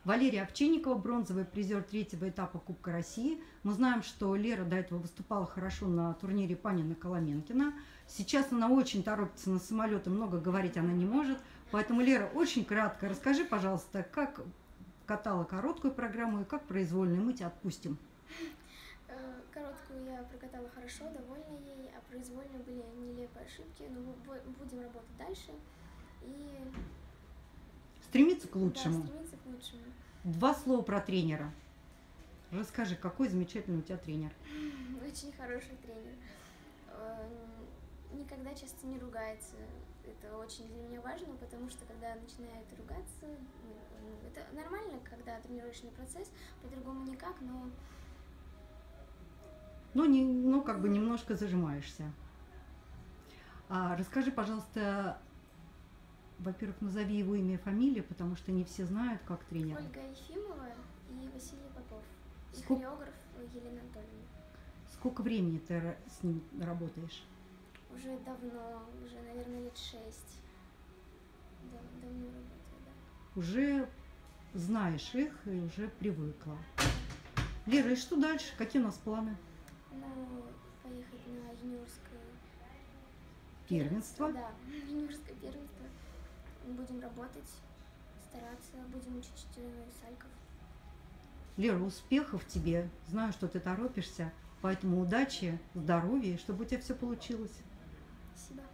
Валерия Овчинникова, бронзовый призер третьего этапа Кубка России. Мы знаем, что Лера до этого выступала хорошо на турнире Панина-Коломенкина. Сейчас она очень торопится на самолет и много говорить она не может. Поэтому, Лера, очень кратко расскажи, пожалуйста, как катала короткую программу и как произвольную. Мы тебя отпустим. Короткую я прокатала хорошо, довольна ей, а произвольные были нелепые ошибки. Но будем работать дальше и стремиться к лучшему. Да, стремиться к лучшему. Два слова про тренера. Расскажи, какой замечательный у тебя тренер. Очень хороший тренер. Никогда часто не ругается. Это очень для меня важно, потому что когда начинает ругаться, это нормально, когда тренировочный процесс, по-другому никак, но... как бы немножко зажимаешься. Расскажи, пожалуйста, во-первых, назови его имя и фамилию, потому что не все знают, как тренер. Ольга Ефимова и Василий Попов. И хореограф Елена Анатольевна. Сколько времени ты с ним работаешь? Уже давно, уже, наверное, лет 6. Давно работаю, да. Уже знаешь их и уже привыкла. Лера, и что дальше? Какие у нас планы? Поехать на юниорское первенство. Да, юниорское первенство. Будем работать, стараться, будем учить сальков. Лера, успехов тебе. Знаю, что ты торопишься, поэтому удачи, здоровья, чтобы у тебя все получилось. Спасибо.